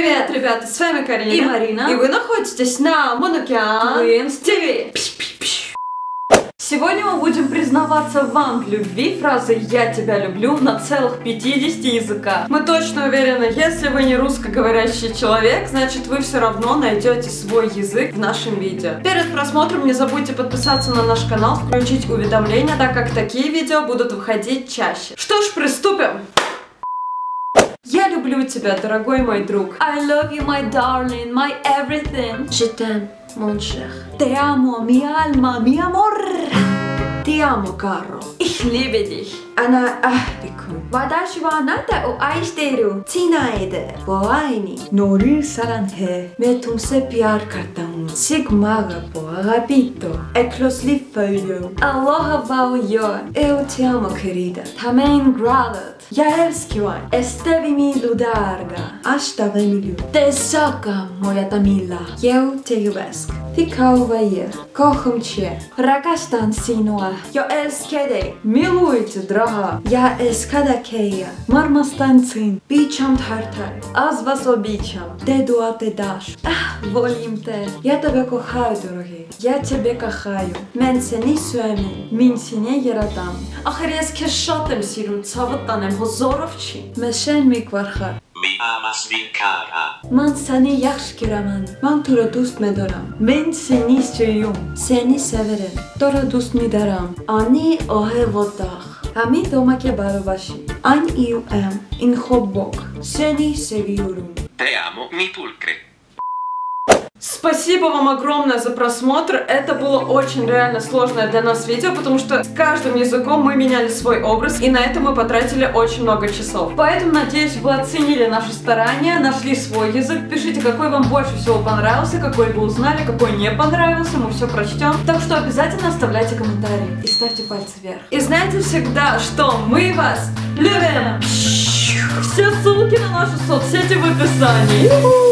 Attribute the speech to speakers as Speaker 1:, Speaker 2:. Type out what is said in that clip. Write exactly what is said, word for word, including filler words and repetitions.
Speaker 1: Привет, ребята, с вами Карина
Speaker 2: и Марина,
Speaker 1: и вы находитесь на Monokyan
Speaker 2: Twins ти ви. Сегодня мы будем признаваться вам в любви фразы «я тебя люблю» на целых пятидесяти языках.
Speaker 1: Мы точно уверены, если вы не русскоговорящий человек, значит вы все равно найдете свой язык в нашем видео. Перед просмотром не забудьте подписаться на наш канал, включить уведомления, так как такие видео будут выходить чаще. Что ж, приступим! Я люблю тебя, дорогой мой друг.
Speaker 2: I love you, my darling, my everything.
Speaker 1: Je t'aime, mon cher.
Speaker 2: Te amo, mi alma, mi amor.
Speaker 1: Ti amo, caro.
Speaker 2: Ich liebe dich.
Speaker 1: Ana ahdikun.
Speaker 2: Watashi wa anata o aishiteiru.
Speaker 1: Tinaide, wo aini.
Speaker 2: 너를 사랑해.
Speaker 1: मैं तुमसे प्यार करता हूँ. Sigmaga po agapito. Eclos li fölio.
Speaker 2: Aloha vau yo.
Speaker 1: Eu te amo, querida.
Speaker 2: Tamen gradat.
Speaker 1: Я элскивай.
Speaker 2: Estevi mi ludarga.
Speaker 1: Ashta vemilju.
Speaker 2: Te saka, moja Tamila.
Speaker 1: Eu te iubesc. Ti kauvair. Kohum че.
Speaker 2: Rakastan sinua.
Speaker 1: Jag älskar dig.
Speaker 2: Милуйте, драга.
Speaker 1: Jag älskar dig, Keia.
Speaker 2: Мармастанцин.
Speaker 1: Бичам тарtar.
Speaker 2: Аз вас обичам.
Speaker 1: Те дуа те даш.
Speaker 2: Волим те.
Speaker 1: Я тебе кохаю, дорогий.
Speaker 2: Я тебе кохаю.
Speaker 1: Мен seni sevmem.
Speaker 2: Min seni yaradam. Ախր ես քեզ շատ եմ սիրում, ցավդ տանեմ, հոզորով չի։
Speaker 1: Մեշեն մի կվարխար.
Speaker 3: Mi amas min kara.
Speaker 1: Ման seni yaxşı görəmən. Ման tura dost medoram.
Speaker 2: Mən seni istiyorum.
Speaker 1: Seni severim.
Speaker 2: Tora dost midaram.
Speaker 1: Ani ohevodach.
Speaker 2: Hami domake barobashi.
Speaker 1: An iu em in хоббок. Seni seviyorum.
Speaker 3: Te amo, mi pulcre.
Speaker 1: Спасибо вам огромное за просмотр. Это было очень реально сложное для нас видео, потому что с каждым языком мы меняли свой образ, и на это мы потратили очень много часов.
Speaker 2: Поэтому, надеюсь, вы оценили наши старания, нашли свой язык. Пишите, какой вам больше всего понравился, какой вы узнали, какой не понравился, мы все прочтем. Так что обязательно оставляйте комментарии и ставьте пальцы вверх.
Speaker 1: И знайте всегда, что мы вас любим!
Speaker 2: Все ссылки на наши соцсети в описании.